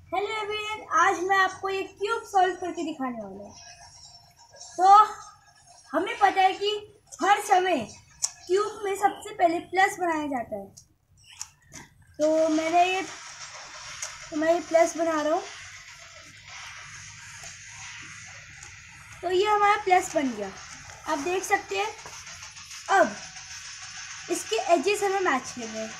Hello everyone, आज मैं आपको ये क्यूब सॉल्व करके दिखाने वाला हूँ। तो हमें पता है कि हर समय क्यूब में सबसे पहले प्लस बनाया जाता है। तो मैं ये प्लस बना रहा हूँ। तो ये हमारा प्लस बन गया, आप देख सकते हैं। अब इसके एजेस हमें मैच करने हैं।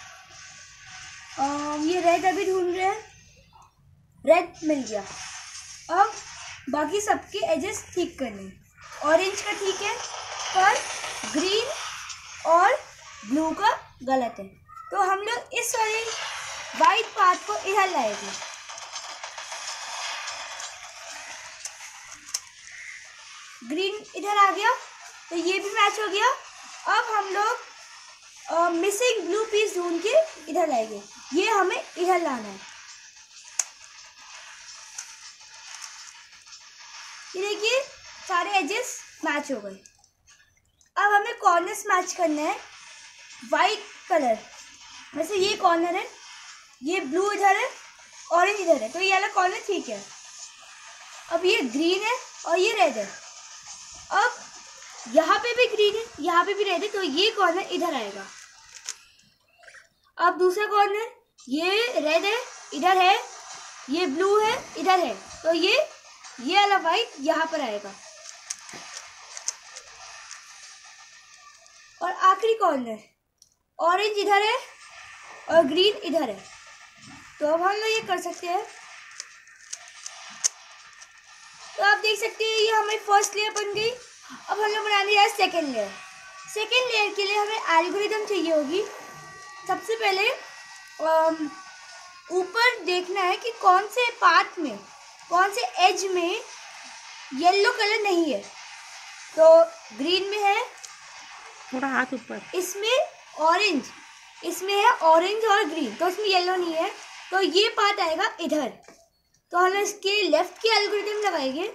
ये रेड अभी ढूंढ रहे हैं, रेड मिल गया। अब बाकी सबके एजेस ठीक करने। ऑरेंज का ठीक है, पर ग्रीन और ब्लू का गलत है। तो हम लोग इस वाले वाइट पार्ट को इधर लाएंगे। ग्रीन इधर आ गया, तो ये भी मैच हो गया। अब हम लोग मिसिंग ब्लू पीस ढूंढ के इधर लाएंगे। ये हमें इधर लाना है। ये देखिए, सारे एजेस मैच हो गए। अब हमें कॉर्नर्स मैच करना है। वाइट कलर वैसे ये कॉर्नर है, ये ब्लू इधर है, ऑरेंज इधर है, तो ये वाला कॉर्नर ठीक है। अब ये ग्रीन है और ये रेड है। अब यहाँ पे भी ग्रीन है, यहाँ पे भी रेड है, तो ये कॉर्नर इधर आएगा। अब दूसरा कॉर्नर, ये रेड है इधर है, ये ब्लू है इधर है, तो ये वाला वाइट यहाँ पर आएगा। और आखिरी कॉर्नर, ऑरेंज इधर है और ग्रीन इधर है। तो अब हम लोग ये कर सकते हैं। तो आप देख सकते हैं, ये हमारी फर्स्ट लेयर बन गई। अब हम लोग बनाने जा रहे हैं सेकेंड लेयर। सेकेंड लेयर के लिए हमें एल्गोरिथम चाहिए होगी। सबसे पहले ऊपर देखना है कि कौन से पार्ट में, कौन से एज में येलो कलर नहीं है। तो ग्रीन में है, थोड़ा हाथ ऊपर, इसमें ऑरेंज, इसमें है ऑरेंज और ग्रीन, तो इसमें येलो नहीं है, तो ये पार्ट आएगा इधर। तो हम इसके लेफ्ट की एल्गोरिथम लगाएंगे।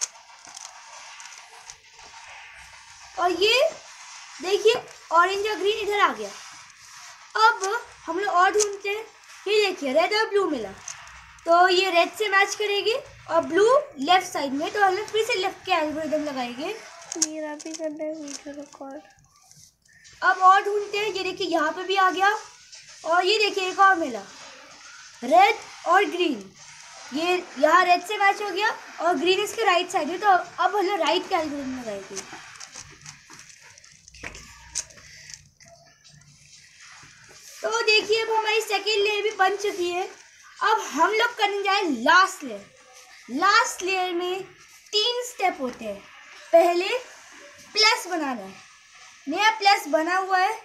और ये देखिए, ऑरेंज और ग्रीन इधर आ गया। अब हम लोग और ढूंढते हैं। ये देखिए, रेड और ब्लू मिला, तो ये रेड से मैच करेगी और ब्लू लेफ्ट साइड में, तो हम लोग फिर से लेफ्ट के एल्गोरिथम लगाएंगे। मेरा भी करना है वीडियो रिकॉर्ड। अब और ढूंढते हैं। ये देखिए, यहाँ पे भी आ गया, और ये देखिए एक और मिला, रेड और ग्रीन। ये यहाँ रेड से मैच हो गया और ग्रीन इसके राइट साइड है, तो अब हम लोग राइट के एल्गोरिथम लगाएंगे। तो देखिए, अब हमारी सेकेंड लेयर भी बन चुकी है। अब हम लोग करने जाए लास्ट लेयर। लास्ट लेयर में 3 स्टेप होते हैं। पहले प्लस बनाना है। नया प्लस बना हुआ है।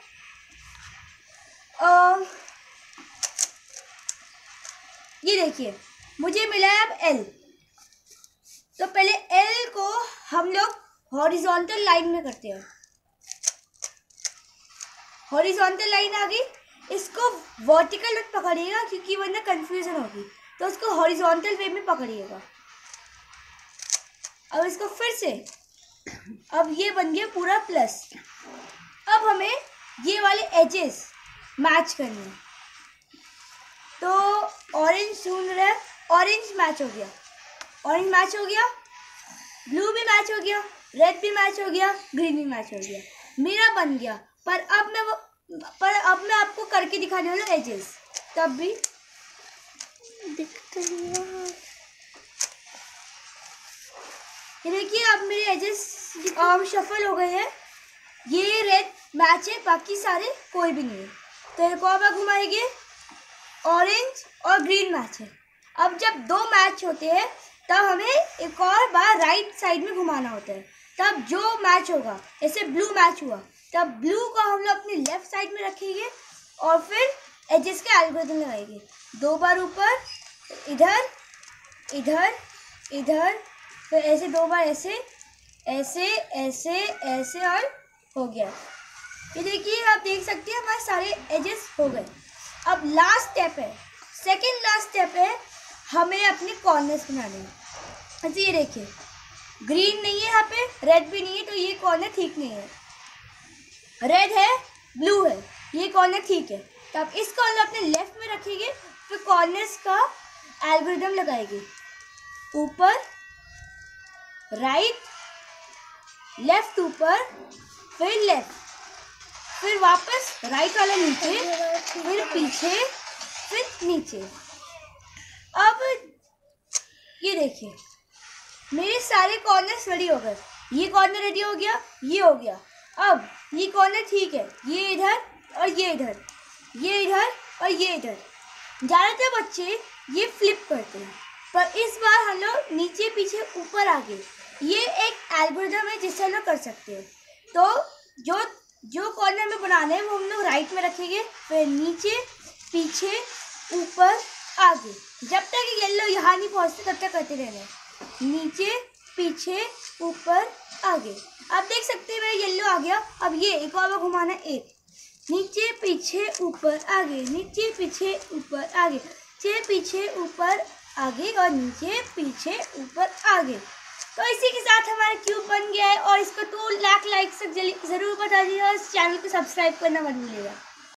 ये देखिए, मुझे मिला है अब L। तो पहले L को हम लोग हॉरिजॉन्टल लाइन में करते हैं। हॉरिजॉन्टल लाइन आ गई, इसको वर्टिकल मत पकड़िएगा क्योंकि वरना कंफ्यूजन होगी, तो उसको हॉरिजॉन्टल वे में पकड़िएगा। अब इसको फिर से, अब ये बन गया पूरा प्लस। अब हमें ये वाले एजेस मैच करने हैं। तो ऑरेंज ढूंढ रहे हैं, ऑरेंज मैच हो गया, ऑरेंज मैच हो गया, ब्लू भी मैच हो गया, रेड भी मैच हो गया, ग्रीन भी मैच हो गया, मेरा बन गया। पर अब मैं आपको करके दिखाने वाला एजेस, तब भी दिखते हैं। ये देखिए, अब मेरे एजेस शफल हो गए हैं। ये रेड मैच है, बाकी सारे कोई भी नहीं है। तो एक और बार घुमाएंगे, ऑरेंज और ग्रीन मैच है। अब जब 2 मैच होते हैं तब हमें एक और बार राइट साइड में घुमाना होता है। तब जो मैच होगा, जैसे ब्लू मैच हुआ, तब ब्लू को हम लोग अपनी लेफ्ट साइड में रखेंगे और फिर एजेस के एल्गोरिथम लगाएंगे। 2 बार ऊपर, इधर इधर इधर, फिर ऐसे 2 बार, ऐसे ऐसे ऐसे ऐसे, और हो गया। ये देखिए, आप देख सकते हैं हमारे सारे एजेस हो गए। अब लास्ट स्टेप है, सेकेंड लास्ट स्टेप है, हमें अपने कॉर्नर्स बनाने हैं। अच्छा, ये देखिए, ग्रीन नहीं है यहाँ पे, रेड भी नहीं है, तो ये कॉर्नर ठीक नहीं है। रेड है, ब्लू है, ये कॉर्नर ठीक है। तो आप इस कॉर्नर अपने लेफ्ट में रखिए, फिर कॉर्नर्स का एल्गोरिदम लगाएगी। ऊपर, राइट, लेफ्ट ऊपर, फिर लेफ्ट, फिर वापस राइट वाला नीचे, फिर पीछे, फिर नीचे। अब ये देखिए मेरे सारे कॉर्नर्स रेडी हो गए। ये कॉर्नर रेडी हो गया, ये हो गया। अब ये कॉर्नर ठीक है, ये इधर और ये इधर, ये इधर और ये इधर। ज़्यादातर बच्चे ये फ्लिप करते हैं, पर इस बार हम लोग नीचे पीछे ऊपर आगे, ये एक एल्गोरिदम है जिससे हम लोग कर सकते हैं। तो जो कॉर्नर में बनाना है वो हम लोग राइट में रखेंगे, फिर नीचे पीछे ऊपर आगे, जब तक येलो यहाँ नहीं पहुँचते तब तक करते रहना है। नीचे पीछे ऊपर आगे। आप देख सकते हैं मेरा येलो आ गया। अब ये एक और बार घुमाना, एक, नीचे पीछे ऊपर आगे, नीचे पीछे ऊपर आगे, नीचे पीछे ऊपर आगे और नीचे पीछे ऊपर आगे। तो इसी के साथ हमारा क्यूब बन गया है और इसको 2 लाख लाइक तक जरूर बता दीजिएगा और इस चैनल को सब्सक्राइब करना मत भूलिएगा।